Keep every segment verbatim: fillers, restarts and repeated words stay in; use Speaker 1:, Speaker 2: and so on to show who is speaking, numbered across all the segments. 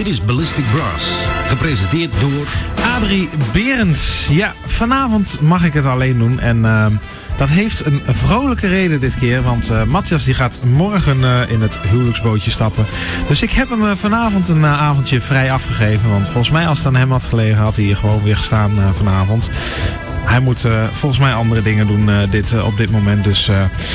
Speaker 1: is Ballistic Brass. Gepresenteerd door
Speaker 2: Adrie Berends. Ja, vanavond mag ik het alleen doen. En uh, dat heeft een vrolijke reden dit keer. Want uh, Matthias die gaat morgen uh, in het huwelijksbootje stappen. Dus ik heb hem uh, vanavond een uh, avondje vrij afgegeven. Want volgens mij als het aan hem had gelegen had hij hier gewoon weer gestaan uh, vanavond. Hij moet uh, volgens mij andere dingen doen uh, dit, uh, op dit moment. Dus... Uh,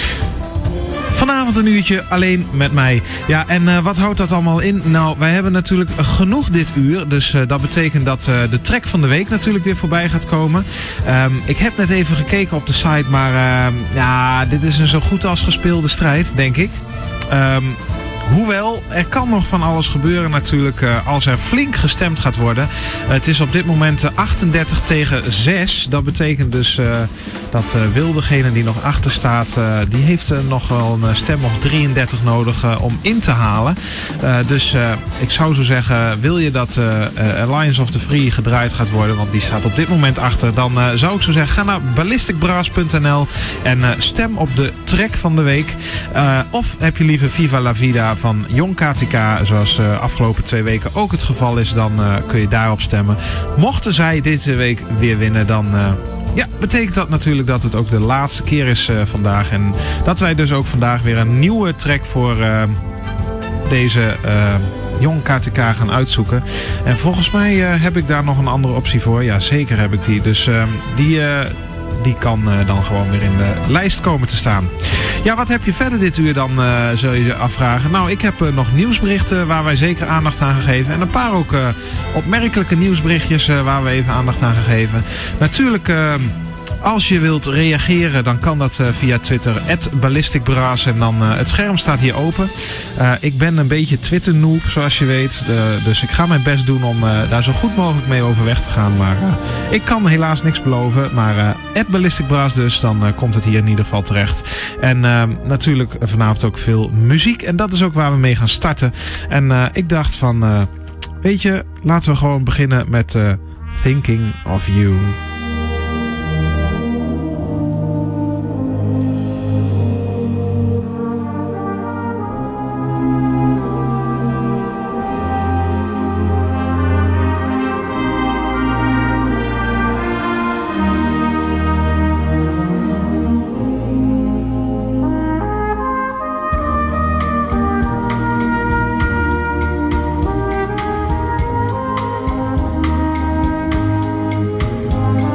Speaker 2: Vanavond een uurtje alleen met mij. Ja, en uh, wat houdt dat allemaal in? Nou, wij hebben natuurlijk genoeg dit uur. Dus uh, dat betekent dat uh, de track van de week natuurlijk weer voorbij gaat komen. Um, ik heb net even gekeken op de site, maar uh, ja, dit is een zo goed als gespeelde strijd, denk ik. Um, Hoewel, er kan nog van alles gebeuren natuurlijk uh, als er flink gestemd gaat worden. Uh, het is op dit moment uh, achtendertig tegen zes. Dat betekent dus uh, dat uh, Wil, degene die nog achter staat, uh, die heeft uh, nog wel een stem of drieëndertig nodig uh, om in te halen. Uh, dus uh, ik zou zo zeggen, wil je dat uh, uh, Alliance of the Free gedraaid gaat worden, want die staat op dit moment achter, dan uh, zou ik zo zeggen, ga naar ballistic brass punt n l en uh, stem op de track van de week. Uh, of heb je liever Viva la Vida van Jong K T K, zoals uh, afgelopen twee weken ook het geval is, dan uh, kun je daarop stemmen. Mochten zij deze week weer winnen, dan uh, ja, betekent dat natuurlijk dat het ook de laatste keer is uh, vandaag. En dat wij dus ook vandaag weer een nieuwe track voor uh, deze uh, Jong K T K gaan uitzoeken. En volgens mij uh, heb ik daar nog een andere optie voor. Ja, zeker heb ik die. Dus uh, die... Uh, Die kan uh, dan gewoon weer in de lijst komen te staan. Ja, wat heb je verder dit uur dan, uh, zul je je afvragen. Nou, ik heb uh, nog nieuwsberichten waar wij zeker aandacht aan gegeven. En een paar ook uh, opmerkelijke nieuwsberichtjes uh, waar we even aandacht aan gegeven. Natuurlijk... Uh, Als je wilt reageren, dan kan dat uh, via Twitter, at ballisticbrass. En dan uh, het scherm staat hier open. Uh, ik ben een beetje Twitter-noob, zoals je weet. Uh, dus ik ga mijn best doen om uh, daar zo goed mogelijk mee overweg te gaan. Maar uh, ik kan helaas niks beloven. Maar uh, at ballisticbrass dus, dan uh, komt het hier in ieder geval terecht. En uh, natuurlijk vanavond ook veel muziek. En dat is ook waar we mee gaan starten. En uh, ik dacht van, uh, weet je, laten we gewoon beginnen met uh, Thinking of You.
Speaker 3: Thinking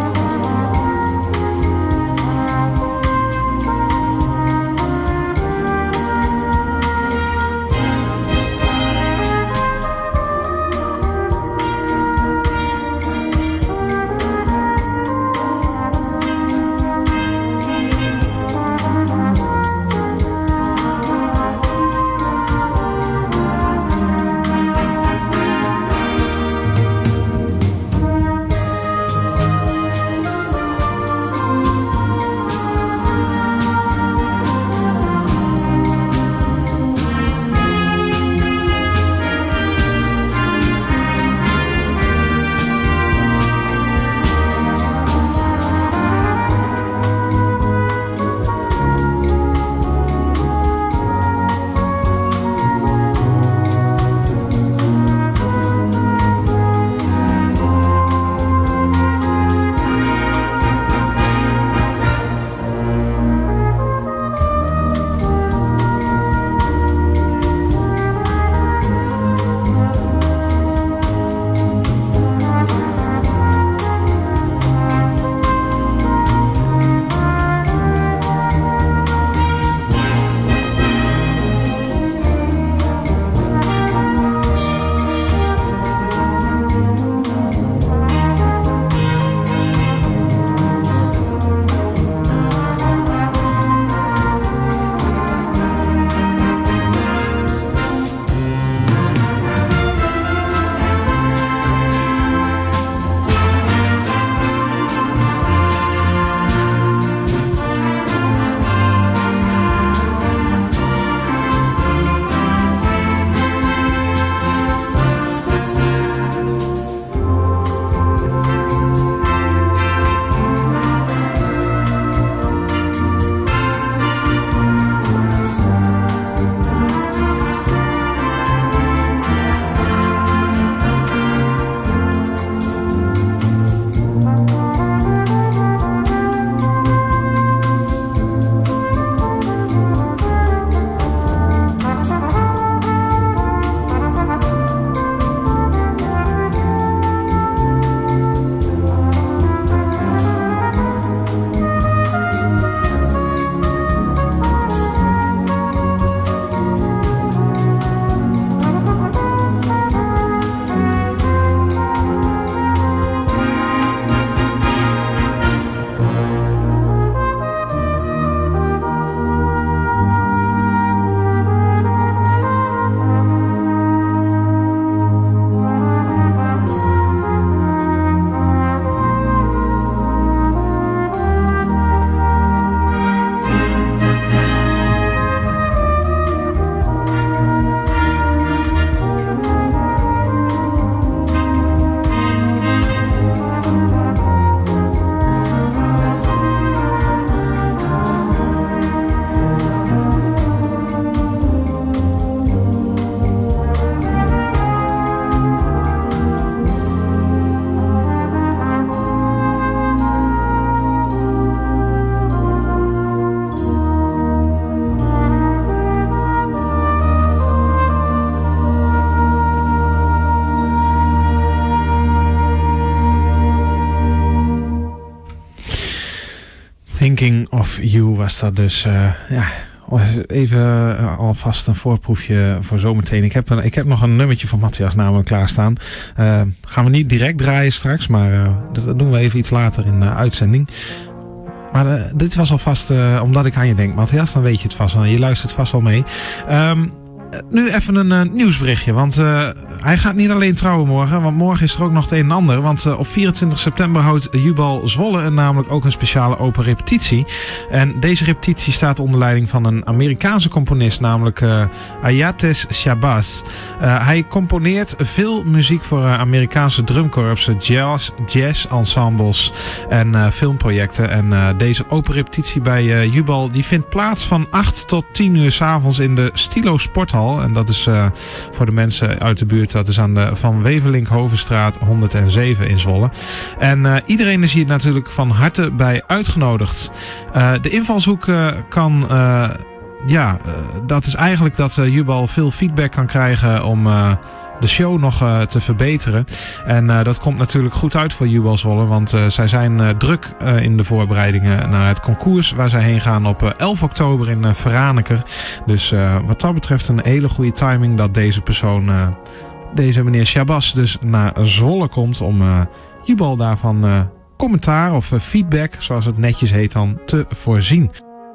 Speaker 2: Thinking of You was dat dus. Uh, ja, even uh, alvast een voorproefje voor zometeen. Ik heb, een, ik heb nog een nummertje van Matthias namelijk klaarstaan. Uh, gaan we niet direct draaien straks, maar uh, dat doen we even iets later in de uh, uitzending. Maar uh, dit was alvast, uh, omdat ik aan je denk, Matthias, dan weet je het vast. En je luistert vast wel mee. Um, Nu even een uh, nieuwsberichtje, want uh, hij gaat niet alleen trouwen morgen, want morgen is er ook nog het een en ander. Want uh, op vierentwintig september houdt Jubal Zwolle namelijk ook een speciale open repetitie. En deze repetitie staat onder leiding van een Amerikaanse componist, namelijk uh, Ayates Shabazz. Uh, hij componeert veel muziek voor uh, Amerikaanse drumcorpsen, jazz, jazz ensembles en uh, filmprojecten. En uh, deze open repetitie bij uh, Jubal die vindt plaats van acht tot tien uur 's avonds in de Stilo Sporthal. En dat is uh, voor de mensen uit de buurt, dat is aan de Van Wevelink-Hovenstraat honderdzeven in Zwolle. En uh, iedereen is hier natuurlijk van harte bij uitgenodigd. Uh, de invalshoek uh, kan... Uh, ja, uh, dat is eigenlijk dat uh, Jubal veel feedback kan krijgen om... Uh, de show nog uh, te verbeteren. En uh, dat komt natuurlijk goed uit voor Jubal Zwolle, want uh, zij zijn uh, druk uh, in de voorbereidingen naar het concours waar zij heen gaan op uh, elf oktober in uh, Verraneker. Dus uh, wat dat betreft een hele goede timing dat deze persoon, uh, deze meneer Shabazz, dus naar Zwolle komt om uh, Jubal daarvan uh, commentaar of uh, feedback, zoals het netjes heet dan, te voorzien.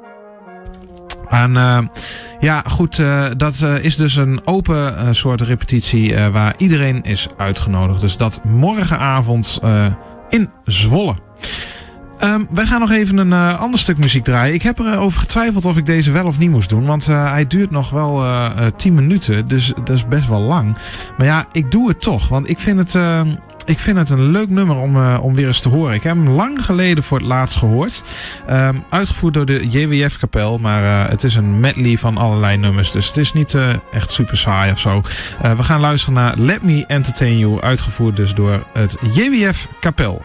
Speaker 2: En uh, ja, goed, uh, dat uh, is dus een open uh, soort repetitie uh, waar iedereen is uitgenodigd. Dus dat morgenavond uh, in Zwolle. Um, wij gaan nog even een uh, ander stuk muziek draaien. Ik heb erover getwijfeld of ik deze wel of niet moest doen. Want uh, hij duurt nog wel uh, uh, tien minuten. Dus dat is best wel lang. Maar ja, ik doe het toch. Want ik vind het... Uh, Ik vind het een leuk nummer om, uh, om weer eens te horen. Ik heb hem lang geleden voor het laatst gehoord. Um, uitgevoerd door de J W F-kapel. Maar uh, het is een medley van allerlei nummers. Dus het is niet uh, echt super saai of zo. Uh, we gaan luisteren naar Let Me Entertain You. Uitgevoerd dus door het J W F-kapel.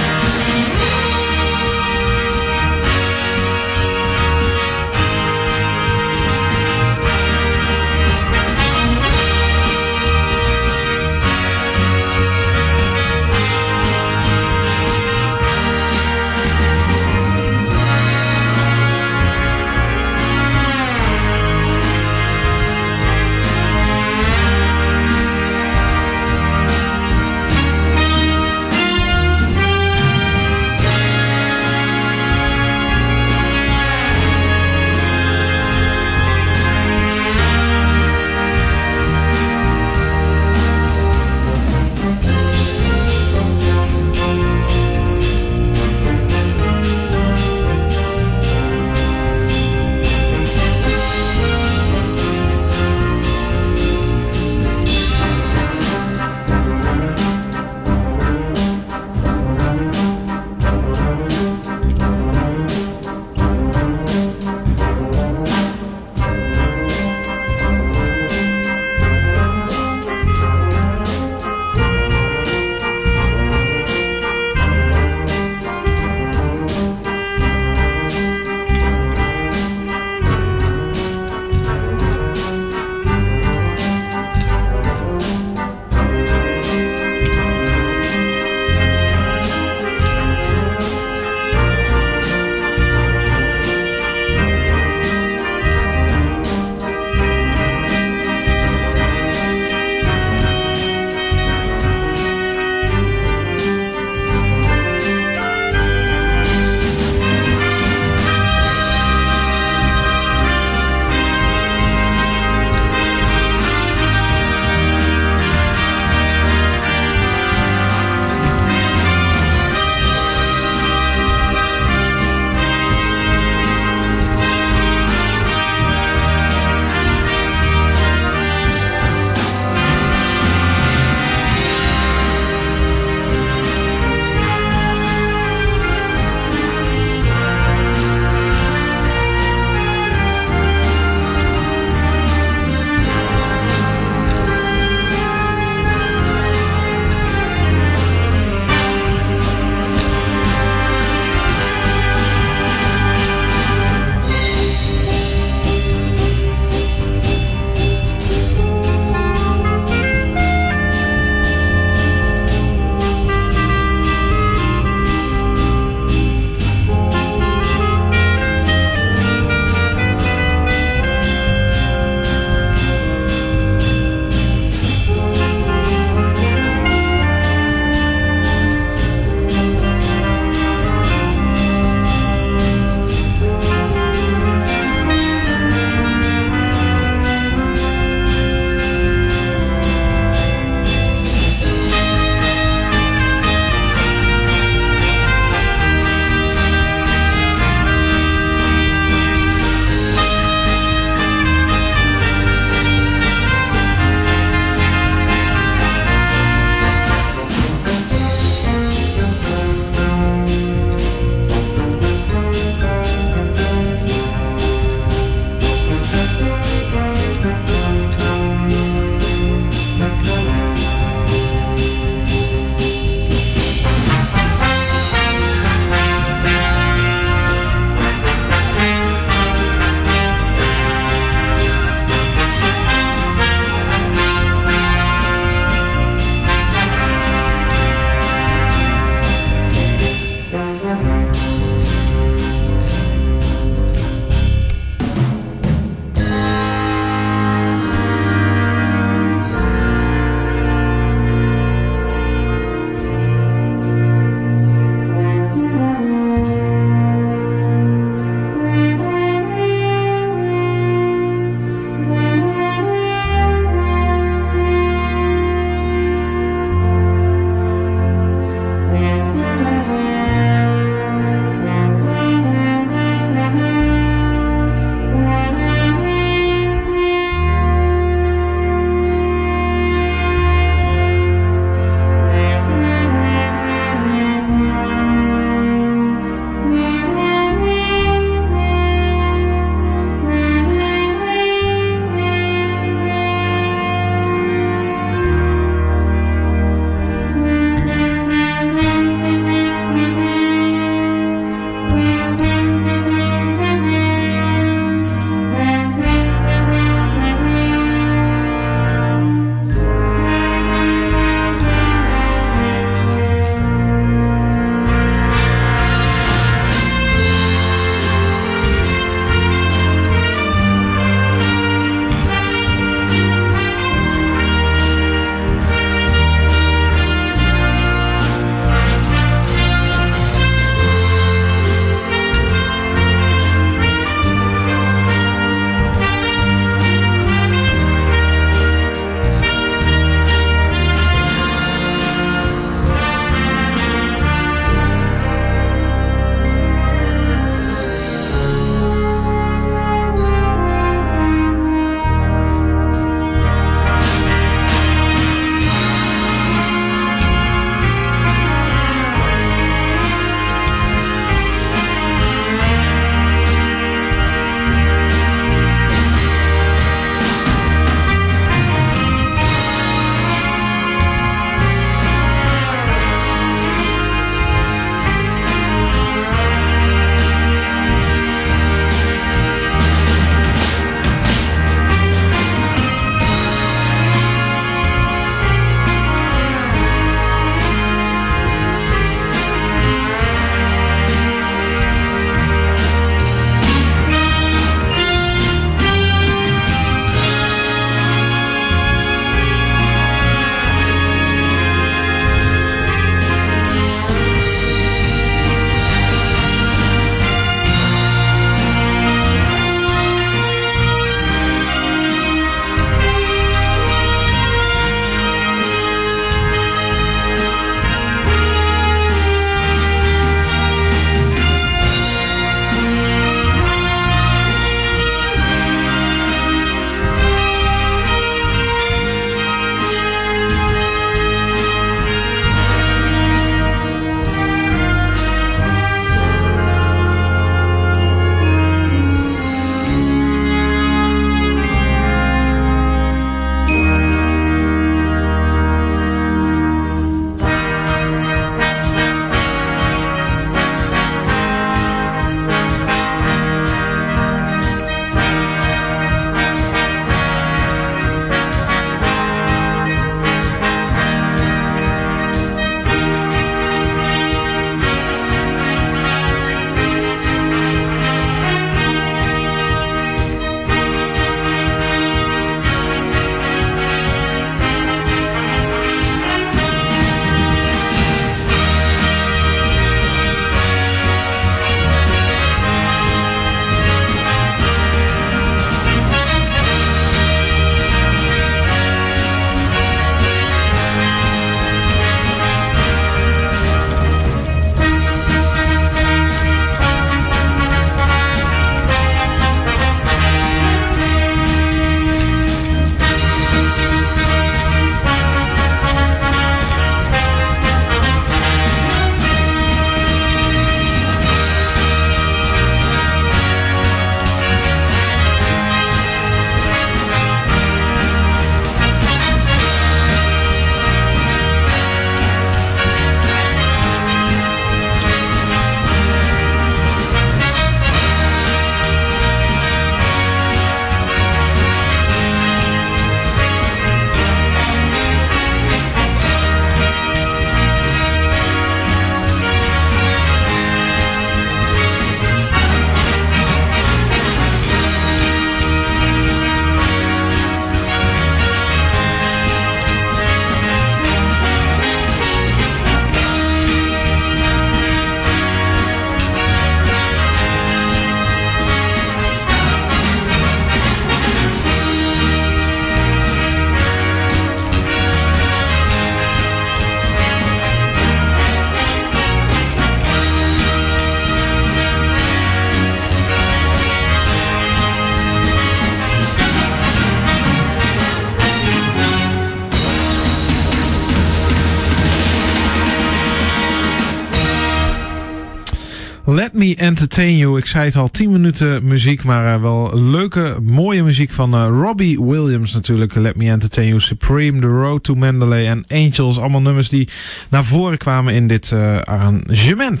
Speaker 2: Let Me Entertain You. Ik zei het al, tien minuten muziek, maar uh, wel leuke, mooie muziek van uh, Robbie Williams natuurlijk. Let Me Entertain You, Supreme, The Road to Mandalay en Angels. Allemaal nummers die naar voren kwamen in dit uh, arrangement.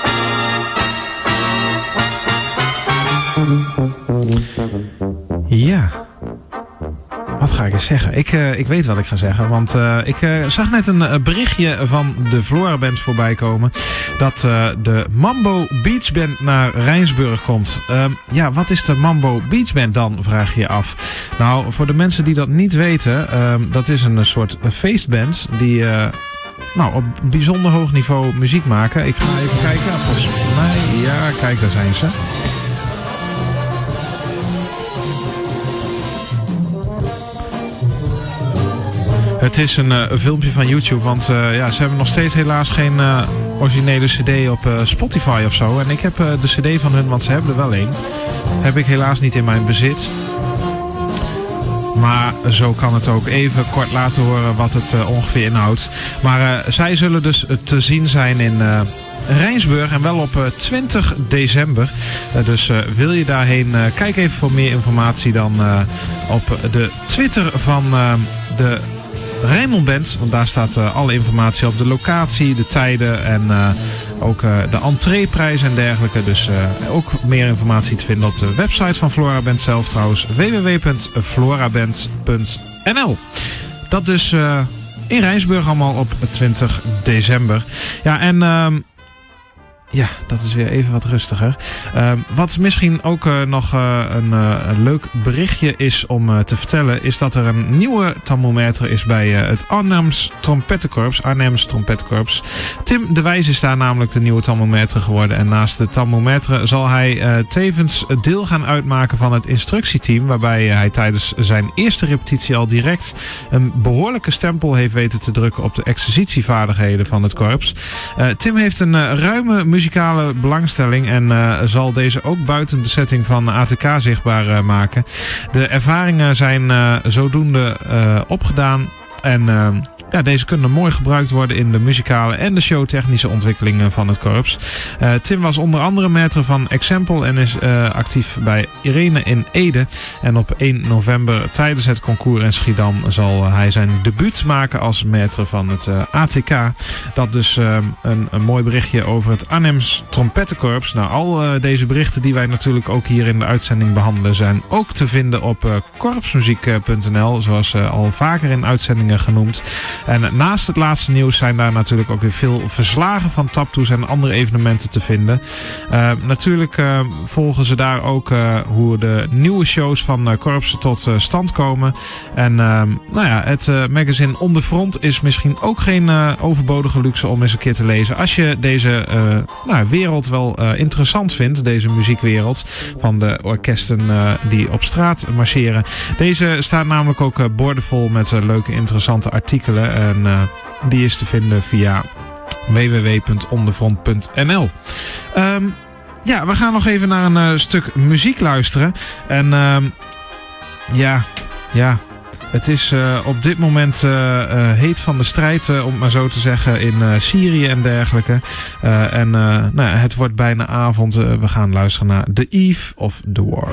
Speaker 2: Ja... Wat ga ik eens zeggen? Ik, uh, ik weet wat ik ga zeggen. Want uh, ik uh, zag net een uh, berichtje van de Flora Band voorbij komen. Dat uh, de Mambo Beach Band naar Rijnsburg komt. Uh, ja, wat is de Mambo Beach Band dan? Vraag je je af. Nou, voor de mensen die dat niet weten. Uh, dat is een soort feestband die... Uh, Nou, op bijzonder hoog niveau muziek maken. Ik ga even kijken. Volgens mij... Ja, kijk, daar zijn ze. Het is een, uh, een filmpje van YouTube, want uh, ja, ze hebben nog steeds helaas geen uh, originele cd op uh, Spotify of zo. En ik heb uh, de cd van hun, want ze hebben er wel een. Heb ik helaas niet in mijn bezit. Maar zo kan het ook. Even kort laten horen wat het uh, ongeveer inhoudt. Maar uh, zij zullen dus te zien zijn in uh, Rijnsburg en wel op uh, twintig december. Uh, dus uh, wil je daarheen, uh, kijk even voor meer informatie dan uh, op de Twitter van uh, de Rijnmond Band. Want daar staat uh, alle informatie op de locatie, de tijden en uh, ook uh, de entreeprijs en dergelijke. Dus uh, ook meer informatie te vinden op de website van Flora Band zelf trouwens. w w w punt floraband punt n l. Dat dus uh, in Rijnsburg allemaal op twintig december. Ja, en... Uh, Ja, dat is weer even wat rustiger. Uh, wat misschien ook uh, nog uh, een, uh, een leuk berichtje is om uh, te vertellen... is dat er een nieuwe thermometer is bij uh, het Arnhems Trompettenkorps. Arnhems Trompettenkorps. Tim de Wijs is daar namelijk de nieuwe thermometer geworden. En naast de thermometer zal hij uh, tevens deel gaan uitmaken van het instructieteam... waarbij uh, hij tijdens zijn eerste repetitie al direct een behoorlijke stempel heeft weten te drukken... op de exercitievaardigheden van het korps. Uh, Tim heeft een uh, ruime muziek muzikale belangstelling en uh, zal deze ook buiten de setting van A T K zichtbaar uh, maken. De ervaringen zijn uh, zodoende uh, opgedaan en uh, ja, deze kunnen mooi gebruikt worden in de muzikale en de showtechnische ontwikkelingen van het korps. Uh, Tim was onder andere maître van Example en is uh, actief bij Irene in Ede. En op één november tijdens het concours in Schiedam zal hij zijn debuut maken als maître van het uh, A T K. Dat dus uh, een, een mooi berichtje over het Arnhems Trompettenkorps. Nou, al uh, deze berichten die wij natuurlijk ook hier in de uitzending behandelen zijn ook te vinden op uh, korpsmuziek punt n l, zoals uh, al vaker in uitzendingen genoemd. En naast het laatste nieuws zijn daar natuurlijk ook weer veel verslagen van Taptoes en andere evenementen te vinden. Uh, natuurlijk uh, volgen ze daar ook uh, hoe de nieuwe shows van uh, korpsen tot uh, stand komen. En uh, nou ja, het uh, magazine On The Front is misschien ook geen uh, overbodige luxe om eens een keer te lezen. Als je deze uh, nou, wereld wel uh, interessant vindt, deze muziekwereld van de orkesten uh, die op straat marcheren. Deze staat namelijk ook uh, boordevol met uh, leuke interessante artikelen. En uh, die is te vinden via w w w punt ondefront punt n l. Um, ja, we gaan nog even naar een uh, stuk muziek luisteren. En um, ja, ja, het is uh, op dit moment uh, uh, heet van de strijd, uh, om het maar zo te zeggen, in uh, Syrië en dergelijke. Uh, en uh, nou ja, het wordt bijna avond. Uh, we gaan luisteren naar The Eve of the War.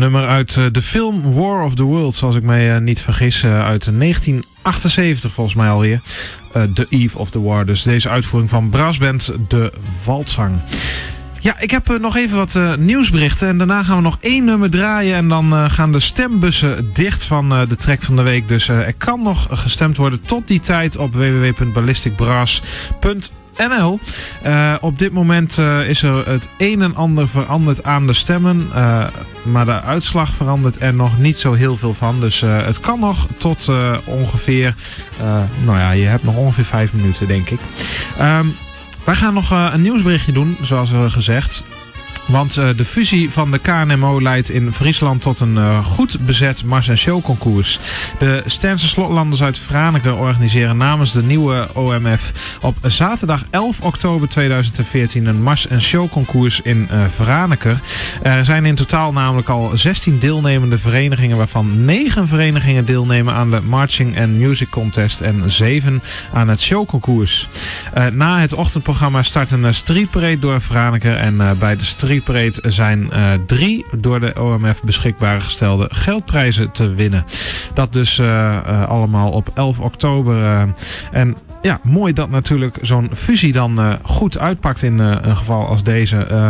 Speaker 2: nummer uit uh, de film War of the Worlds, als ik mij uh, niet vergis, uh, uit negentien achtenzeventig volgens mij alweer. Uh, The Eve of the War, dus deze uitvoering van brassband De Waldzang. Ja, ik heb uh, nog even wat uh, nieuwsberichten en daarna gaan we nog één nummer draaien en dan uh, gaan de stembussen dicht van uh, de track van de week. Dus uh, er kan nog gestemd worden tot die tijd op w w w punt ballistic brass punt n l. Uh, op dit moment uh, is er het een en ander veranderd aan de stemmen. Uh, maar de uitslag verandert er nog niet zo heel veel van. Dus uh, het kan nog tot uh, ongeveer... Uh, nou ja, je hebt nog ongeveer vijf minuten, denk ik. Um, wij gaan nog uh, een nieuwsberichtje doen, zoals uh, gezegd. Want uh, de fusie van de K N M O leidt in Friesland tot een uh, goed bezet Mars en Show concours. De Sternse Slotlanders uit Franeker organiseren namens de nieuwe O M F op zaterdag elf oktober tweeduizend veertien een Mars en Show concours in uh, Franeker. Er zijn in totaal namelijk al zestien deelnemende verenigingen, waarvan negen verenigingen deelnemen aan de Marching and Music Contest en zeven aan het showconcours. Uh, na het ochtendprogramma start een street parade door Franeker en uh, bij de street parade zijn uh, drie door de O M F beschikbaar gestelde geldprijzen te winnen. Dat dus uh, uh, allemaal op elf oktober. Uh, en ja, mooi dat natuurlijk zo'n fusie dan uh, goed uitpakt in uh, een geval als deze. Uh,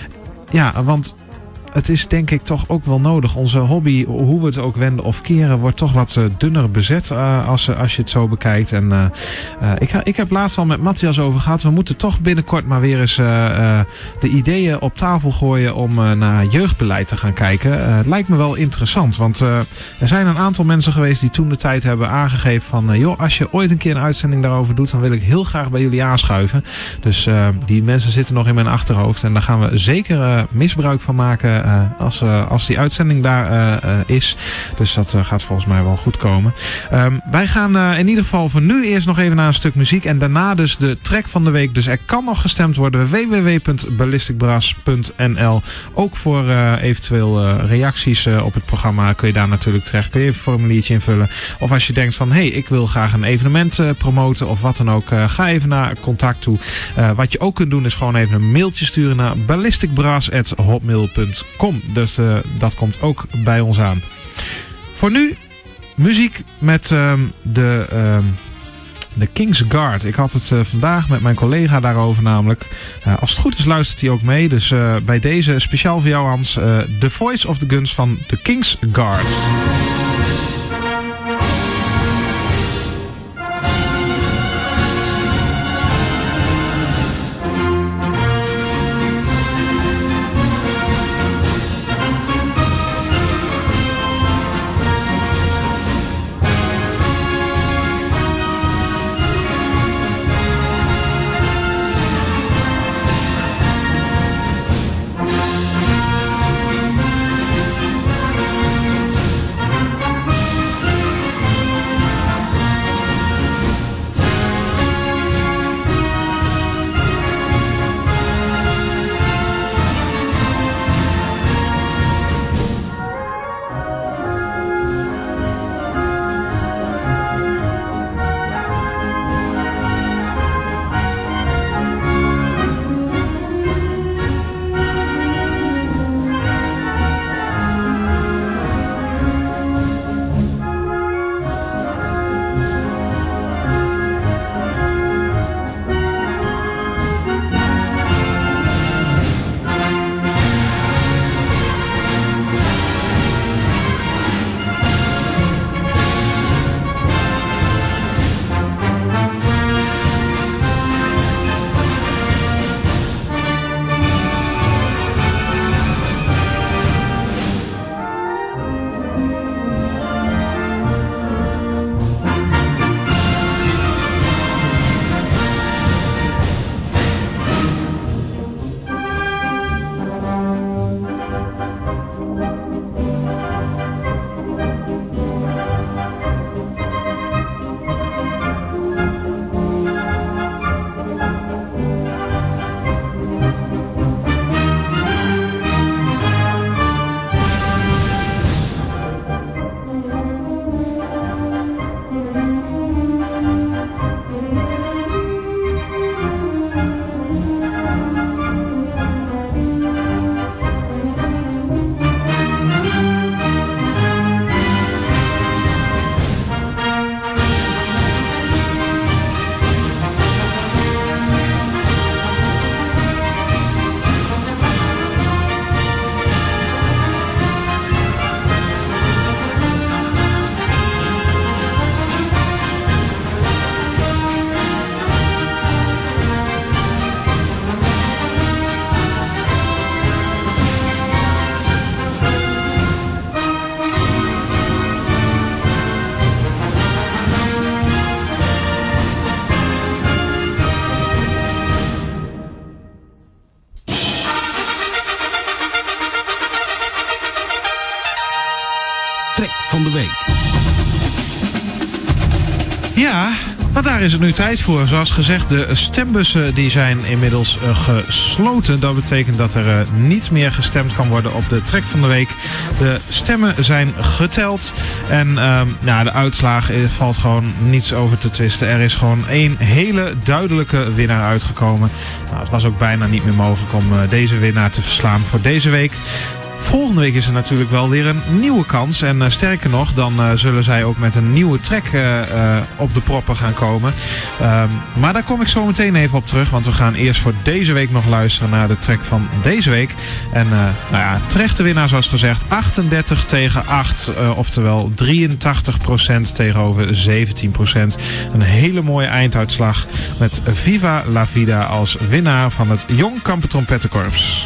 Speaker 2: ja, want het is denk ik toch ook wel nodig. Onze hobby, hoe we het ook wenden of keren, wordt toch wat uh, dunner bezet uh, als, uh, als je het zo bekijkt. En uh, uh, ik, ik heb laatst al met Matthias over gehad. We moeten toch binnenkort maar weer eens uh, uh, de ideeën op tafel gooien om uh, naar jeugdbeleid te gaan kijken. Uh, het lijkt me wel interessant. Want uh, er zijn een aantal mensen geweest die toen de tijd hebben aangegeven van... Uh, joh, als je ooit een keer een uitzending daarover doet, dan wil ik heel graag bij jullie aanschuiven. Dus uh, die mensen zitten nog in mijn achterhoofd. En daar gaan we zeker uh, misbruik van maken... Uh, als, uh, als die uitzending daar uh, uh, is. Dus dat uh, gaat volgens mij wel goed komen. Um, wij gaan uh, in ieder geval voor nu eerst nog even naar een stuk muziek. En daarna dus de track van de week. Dus er kan nog gestemd worden. w w w punt ballistic brass punt n l. Ook voor uh, eventueel uh, reacties uh, op het programma kun je daar natuurlijk terecht. Kun je even een formuliertje invullen. Of als je denkt van, hé, hey, ik wil graag een evenement uh, promoten of wat dan ook. Uh, ga even naar contact toe. Uh, wat je ook kunt doen is gewoon even een mailtje sturen naar ballistic brass at hotmail punt com. Dus uh, dat komt ook bij ons aan. Voor nu muziek met um, de, um, de King's Guard. Ik had het uh, vandaag met mijn collega daarover namelijk. Uh, als het goed is luistert hij ook mee. Dus uh, bij deze speciaal voor jou Hans. Uh, The Voice of the Guns van de King's Guard.
Speaker 1: Track van de week.
Speaker 2: Ja, maar daar is het nu tijd voor. Zoals gezegd, de stembussen die zijn inmiddels uh, gesloten. Dat betekent dat er uh, niet meer gestemd kan worden op de track van de week. De stemmen zijn geteld. En uh, nou, de uitslag er valt gewoon niets over te twisten. Er is gewoon één hele duidelijke winnaar uitgekomen. Nou, het was ook bijna niet meer mogelijk om uh, deze winnaar te verslaan voor deze week. Volgende week is er natuurlijk wel weer een nieuwe kans. En uh, sterker nog, dan uh, zullen zij ook met een nieuwe track uh, uh, op de proppen gaan komen. Um, maar daar kom ik zo meteen even op terug. Want we gaan eerst voor deze week nog luisteren naar de track van deze week. En uh, nou ja, terechte winnaar zoals gezegd. achtendertig tegen acht. Uh, oftewel drieëntachtig procent tegenover zeventien procent. Een hele mooie einduitslag met Viva la Vida als winnaar van het Jong Kampen Trompettenkorps.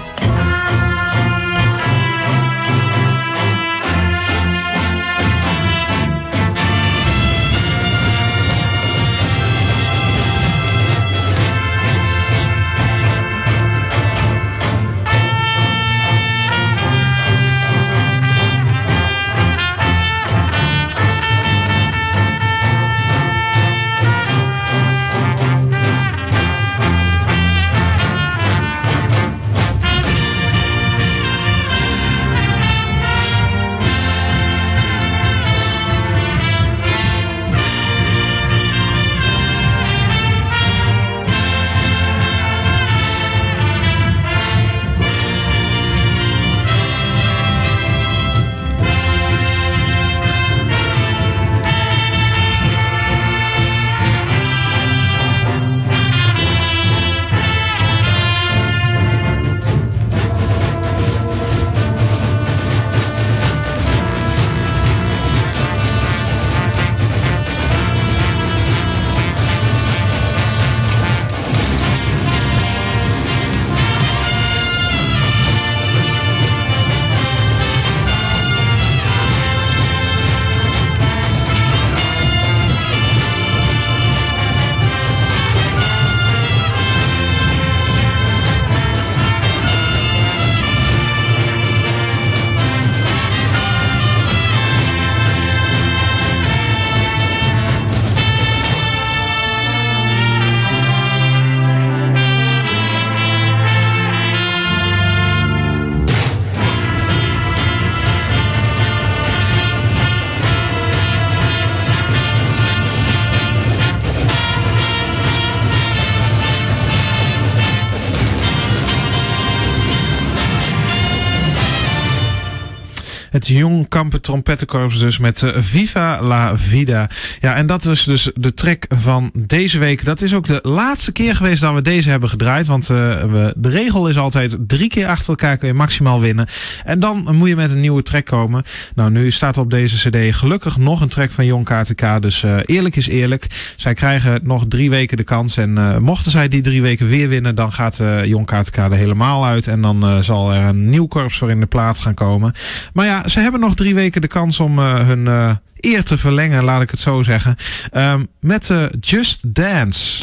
Speaker 2: Het Jong Kampen Trompettenkorps dus met uh, Viva la Vida. Ja, en dat is dus de track van deze week. Dat is ook de laatste keer geweest dat we deze hebben gedraaid. Want uh, we, de regel is altijd drie keer achter elkaar kun je maximaal winnen. En dan moet je met een nieuwe track komen. Nou, nu staat op deze cd gelukkig nog een track van Jong K T K. Dus uh, eerlijk is eerlijk. Zij krijgen nog drie weken de kans. En uh, mochten zij die drie weken weer winnen, dan gaat uh, Jong K T K er helemaal uit. En dan uh, zal er een nieuw korps voor in de plaats gaan komen. Maar ja, ze hebben nog drie weken de kans om uh, hun uh, eer te verlengen, laat ik het zo zeggen. Um, met uh, Just Dance.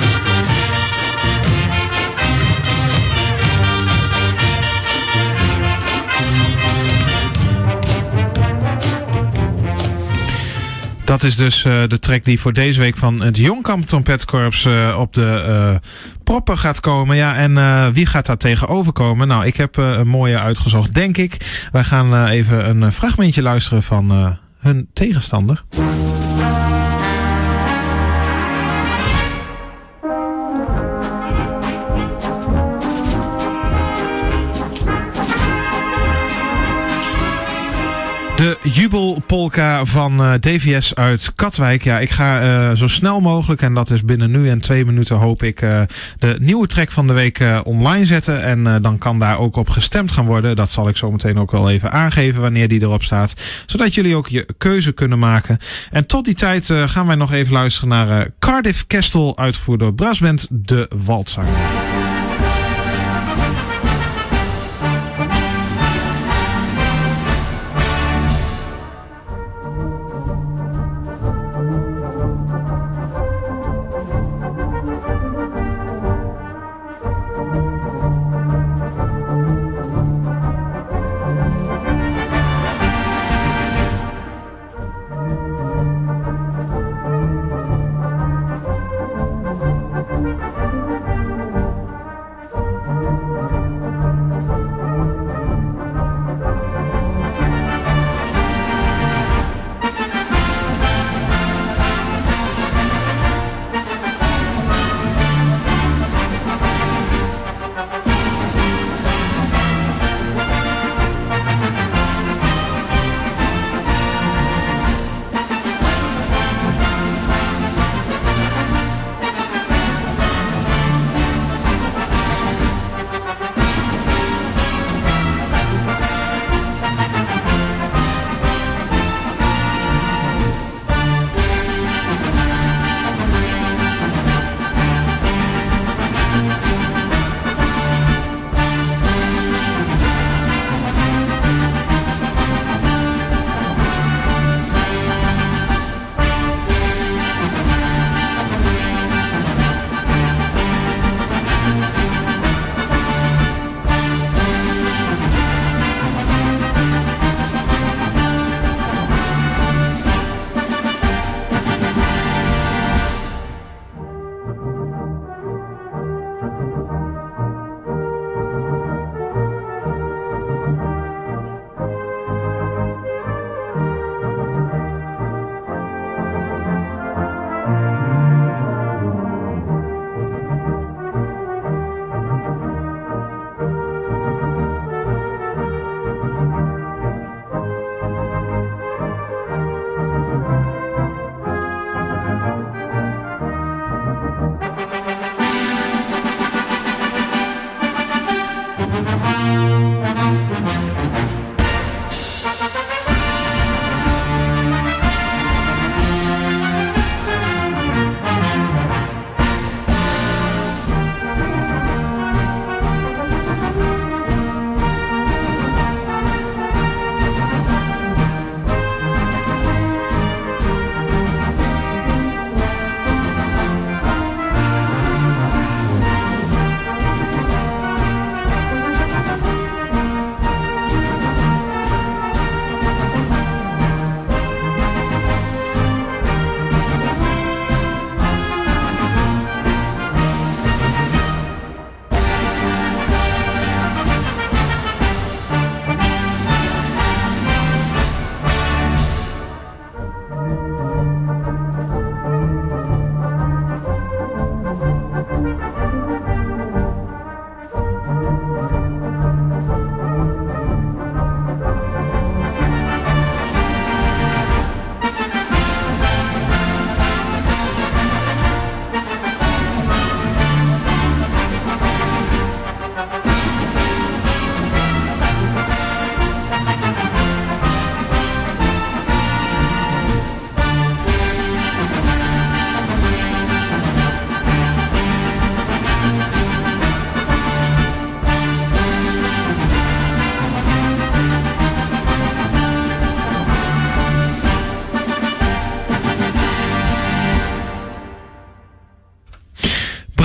Speaker 2: Dat is dus uh, de track die voor deze week van het Jong Kampen Trompettenkorps uh, op de uh, proppen gaat komen. Ja, en uh, wie gaat daar tegenover komen? Nou, ik heb uh, een mooie uitgezocht, denk ik. Wij gaan uh, even een fragmentje luisteren van uh, hun tegenstander. De jubelpolka van uh, D V S uit Katwijk. Ja, ik ga uh, zo snel mogelijk, en dat is binnen nu en twee minuten hoop ik, uh, de nieuwe track van de week uh, online zetten. En uh, dan kan daar ook op gestemd gaan worden. Dat zal ik zo meteen ook wel even aangeven wanneer die erop staat. Zodat jullie ook je keuze kunnen maken. En tot die tijd uh, gaan wij nog even luisteren naar uh, Cardiff Castle, uitgevoerd door Brassband De Waldzanger.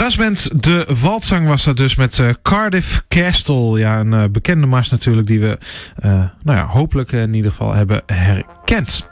Speaker 2: Brassband De Waldzang was dat dus met uh, Cardiff Castle. Ja, een uh, bekende mars natuurlijk die we uh, nou ja, hopelijk uh, in ieder geval hebben herkend.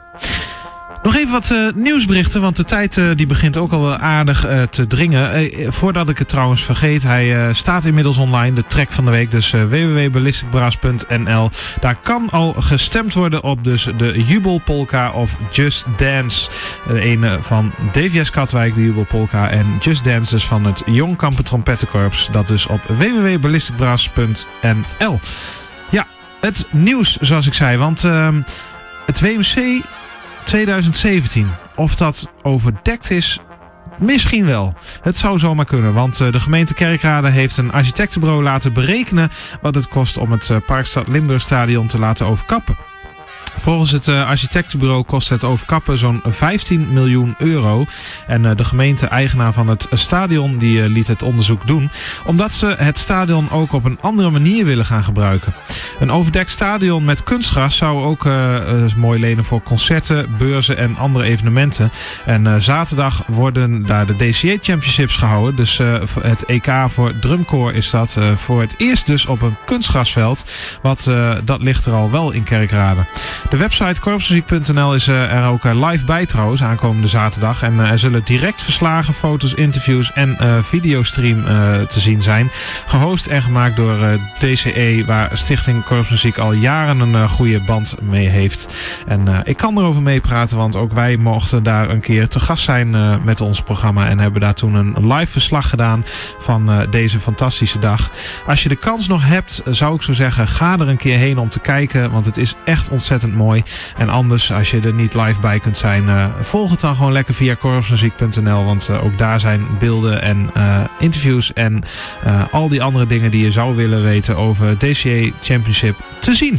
Speaker 2: Nog even wat uh, nieuwsberichten, want de tijd uh, die begint ook al wel aardig uh, te dringen. Uh, voordat ik het trouwens vergeet, hij uh, staat inmiddels online, de track van de week. Dus uh, w w w punt ballistic brass punt n l. Daar kan al gestemd worden op dus de Jubelpolka of Just Dance. De ene van D V S Katwijk, de Jubelpolka. En Just Dance dus van het Jong Kampen Trompettenkorps. Dat dus op w w w punt ballistic brass punt n l. Ja, het nieuws zoals ik zei, want uh, het W M C twintig zeventien. Of dat overdekt is, misschien wel. Het zou zomaar kunnen, want de gemeente Kerkrade heeft een architectenbureau laten berekenen wat het kost om het Parkstad Limburgstadion te laten overkappen. Volgens het uh, architectenbureau kost het overkappen zo'n vijftien miljoen euro. En uh, de gemeente-eigenaar van het stadion die, uh, liet het onderzoek doen, omdat ze het stadion ook op een andere manier willen gaan gebruiken. Een overdekt stadion met kunstgras zou ook uh, uh, mooi lenen voor concerten, beurzen en andere evenementen. En uh, zaterdag worden daar de D C A Championships gehouden. Dus uh, het E K voor drumkoor is dat uh, voor het eerst dus op een kunstgrasveld. Wat, uh, dat ligt er al wel in Kerkrade. De website korpsmuziek punt n l is uh, er ook uh, live bij trouwens, aankomende zaterdag. En uh, er zullen direct verslagen, foto's, interviews en uh, videostream uh, te zien zijn. Gehost en gemaakt door uh, D C E, waar Stichting Korpsmuziek al jaren een uh, goede band mee heeft. En uh, ik kan erover meepraten, want ook wij mochten daar een keer te gast zijn uh, met ons programma. En hebben daar toen een live verslag gedaan van uh, deze fantastische dag. Als je de kans nog hebt, zou ik zo zeggen, ga er een keer heen om te kijken. Want het is echt ontzettend mooi. En anders, als je er niet live bij kunt zijn, uh, volg het dan gewoon lekker via korpsmuziek punt n l. Want uh, ook daar zijn beelden en uh, interviews en uh, al die andere dingen die je zou willen weten over D C A Championship te zien.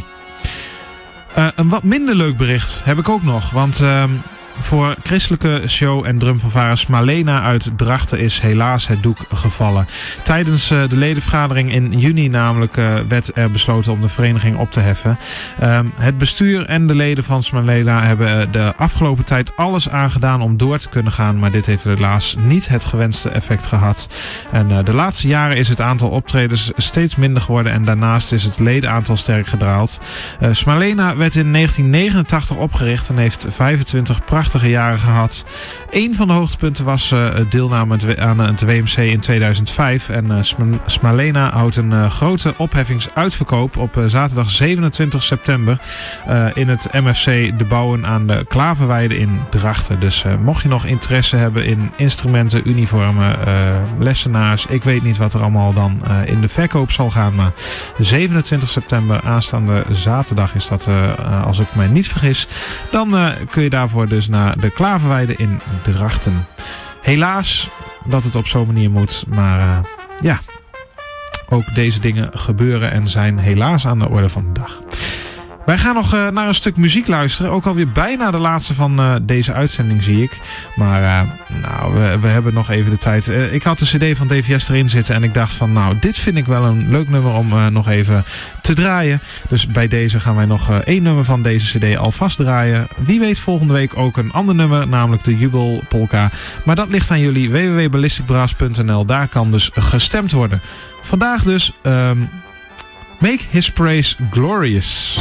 Speaker 2: Uh, een wat minder leuk bericht heb ik ook nog. Want uh, voor christelijke show- en drumfanfare Smalena uit Drachten is helaas het doek gevallen. Tijdens uh, de ledenvergadering in juni namelijk uh, werd er besloten om de vereniging op te heffen. Uh, het bestuur en de leden van Smalena hebben de afgelopen tijd alles aangedaan om door te kunnen gaan. Maar dit heeft helaas niet het gewenste effect gehad. En uh, de laatste jaren is het aantal optredens steeds minder geworden. En daarnaast is het ledenaantal sterk gedaald. Uh, Smalena werd in negentien negenentachtig opgericht en heeft vijfentwintig prachtige jaren gehad. Een van de hoogtepunten was uh, deelname aan het W M C in tweeduizend vijf. En uh, Smalena houdt een uh, grote opheffingsuitverkoop op uh, zaterdag zevenentwintig september uh, in het M F C De Bouwen aan de Klaverweide in Drachten. Dus uh, mocht je nog interesse hebben in instrumenten, uniformen, uh, lessenaars, ik weet niet wat er allemaal dan uh, in de verkoop zal gaan, maar zevenentwintig september aanstaande zaterdag is dat, uh, als ik mij niet vergis, dan uh, kun je daarvoor dus naar de Klaverweide in Drachten. Helaas dat het op zo'n manier moet, maar uh, ja, ook deze dingen gebeuren en zijn helaas aan de orde van de dag. Wij gaan nog uh, naar een stuk muziek luisteren. Ook alweer bijna de laatste van uh, deze uitzending, zie ik. Maar uh, nou, we, we hebben nog even de tijd. Uh, ik had de cd van D V S erin zitten en ik dacht van, nou, dit vind ik wel een leuk nummer om uh, nog even te draaien. Dus bij deze gaan wij nog uh, één nummer van deze cd alvast draaien. Wie weet volgende week ook een ander nummer, namelijk de Jubelpolka. Maar dat ligt aan jullie, w w w punt ballistic brass punt n l. Daar kan dus gestemd worden. Vandaag dus Um, Make His Praise Glorious.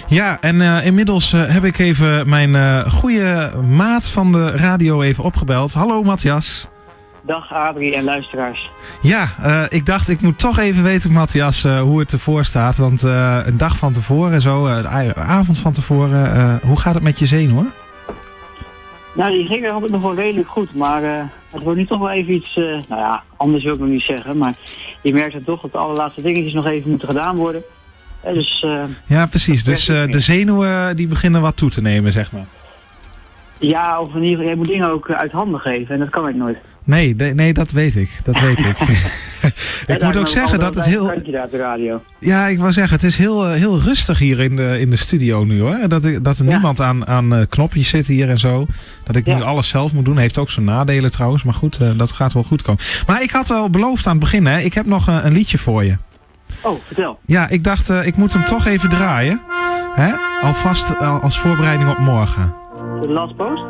Speaker 2: Ja, en uh, inmiddels uh, heb ik even mijn uh, goede maat van de radio even opgebeld. Hallo Matthias.
Speaker 3: Dag Adrie en luisteraars.
Speaker 2: Ja, uh, ik dacht ik moet toch even weten, Matthias, uh, hoe het ervoor staat. Want uh, een dag van tevoren, zo, uh, de avond van tevoren, uh, hoe gaat het met je zenuwen?
Speaker 3: Nou, die ging altijd nog wel redelijk goed, maar uh, het wordt nu toch wel even iets, uh, nou ja, anders wil ik nog niet zeggen. Maar je merkt het toch dat de allerlaatste dingetjes nog even moeten gedaan worden. Uh, dus, uh,
Speaker 2: ja, precies. Dus uh, de zenuwen die beginnen wat toe te nemen, zeg maar.
Speaker 3: Ja, of in ieder geval, jij moet dingen ook uit handen geven en dat kan ik nooit.
Speaker 2: Nee, nee, nee dat weet ik. Dat weet ik. Ik moet ook zeggen dat het heel... Ja, ik wou zeggen, het is heel, heel rustig hier in de, in de studio nu hoor. Dat, ik, dat er ja. niemand aan, aan knopjes zit hier en zo. Dat ik ja. nu alles zelf moet doen. Heeft ook zijn nadelen trouwens. Maar goed, uh, dat gaat wel goed komen. Maar ik had al beloofd aan het begin, hè. Ik heb nog uh, een liedje voor je.
Speaker 3: Oh, vertel.
Speaker 2: Ja, ik dacht, uh, ik moet hem toch even draaien. Hè? Alvast uh, als voorbereiding op morgen.
Speaker 3: De Last Post?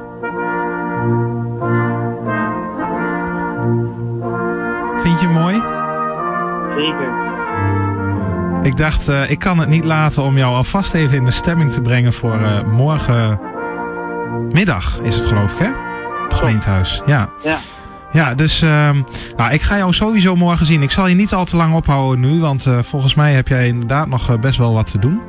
Speaker 2: Vind je hem mooi?
Speaker 3: Zeker.
Speaker 2: Ik dacht, uh, ik kan het niet laten om jou alvast even in de stemming te brengen voor uh, morgenmiddag is het geloof ik, hè? Het gemeentehuis, ja.
Speaker 3: Ja.
Speaker 2: Ja, dus uh, nou, ik ga jou sowieso morgen zien. Ik zal je niet al te lang ophouden nu, want uh, volgens mij heb jij inderdaad nog uh, best wel wat te doen.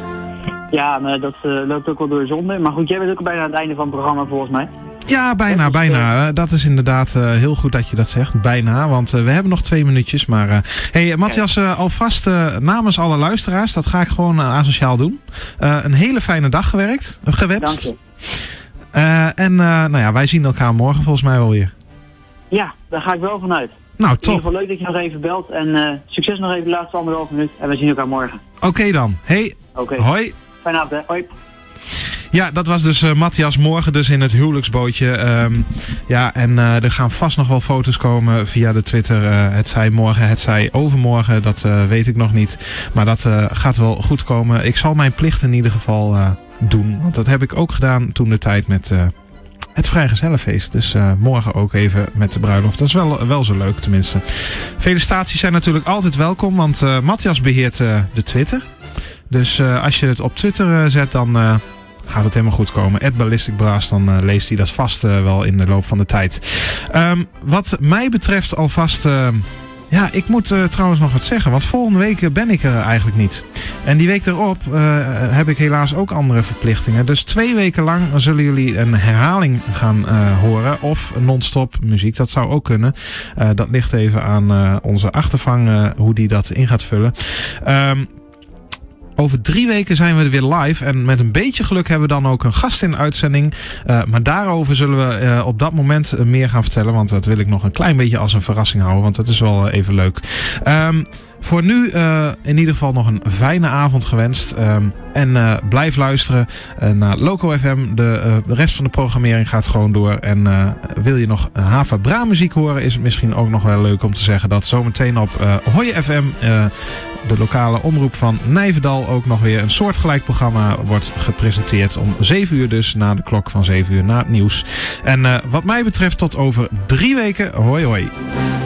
Speaker 3: Ja, maar dat uh, loopt ook wel door de zonde. Maar goed, jij bent ook bijna aan het einde van het programma volgens mij.
Speaker 2: Ja, bijna, dat is, bijna. Uh, dat is inderdaad uh, heel goed dat je dat zegt. Bijna, want uh, we hebben nog twee minuutjes. Maar uh, hey, Matthias, uh, alvast uh, namens alle luisteraars, dat ga ik gewoon uh, asociaal doen. Uh, een hele fijne dag gewerkt, uh, gewenst.
Speaker 3: Dank je.
Speaker 2: Uh, en uh, nou ja, wij zien elkaar morgen volgens mij wel weer.
Speaker 3: Ja, daar ga ik wel vanuit.
Speaker 2: Nou, top.
Speaker 3: In ieder geval leuk dat je nog even belt. En uh, succes nog even de laatste anderhalf minuut. En we zien elkaar morgen.
Speaker 2: Oké okay dan. Hey,
Speaker 3: okay.
Speaker 2: Hoi.
Speaker 3: Fijne avond, hè. Hoi.
Speaker 2: Ja, dat was dus uh, Matthias morgen dus in het huwelijksbootje. Um, ja, en uh, er gaan vast nog wel foto's komen via de Twitter. Uh, het zij morgen, het zij overmorgen. Dat uh, weet ik nog niet. Maar dat uh, gaat wel goed komen. Ik zal mijn plicht in ieder geval uh, doen. Want dat heb ik ook gedaan toen de tijd met uh, het vrijgezellenfeest. Dus uh, morgen ook even met de bruiloft. Dat is wel, wel zo leuk tenminste. Felicitaties zijn natuurlijk altijd welkom. Want uh, Matthias beheert uh, de Twitter. Dus uh, als je het op Twitter uh, zet, dan uh, gaat het helemaal goed komen. at Ballistic Brass, dan uh, leest hij dat vast uh, wel in de loop van de tijd. Um, wat mij betreft alvast... Uh, ja, ik moet uh, trouwens nog wat zeggen. Want volgende week uh, ben ik er eigenlijk niet. En die week erop uh, heb ik helaas ook andere verplichtingen. Dus twee weken lang zullen jullie een herhaling gaan uh, horen. Of non-stop muziek, dat zou ook kunnen. Uh, dat ligt even aan uh, onze achtervang, uh, hoe die dat in gaat vullen. Um, Over drie weken zijn we er weer live. En met een beetje geluk hebben we dan ook een gast in de uitzending. Uh, maar daarover zullen we uh, op dat moment uh, meer gaan vertellen. Want dat wil ik nog een klein beetje als een verrassing houden. Want dat is wel uh, even leuk. Um, voor nu uh, in ieder geval nog een fijne avond gewenst. Um, en uh, blijf luisteren uh, naar Loco F M. De, uh, de rest van de programmering gaat gewoon door. En uh, wil je nog Hava Bra muziek horen, is het misschien ook nog wel leuk om te zeggen dat zometeen op uh, Hoi F M... Uh, de lokale omroep van Nijverdal ook nog weer een soortgelijk programma wordt gepresenteerd om zeven uur dus, na de klok van zeven uur na het nieuws. En uh, wat mij betreft tot over drie weken. Hoi hoi.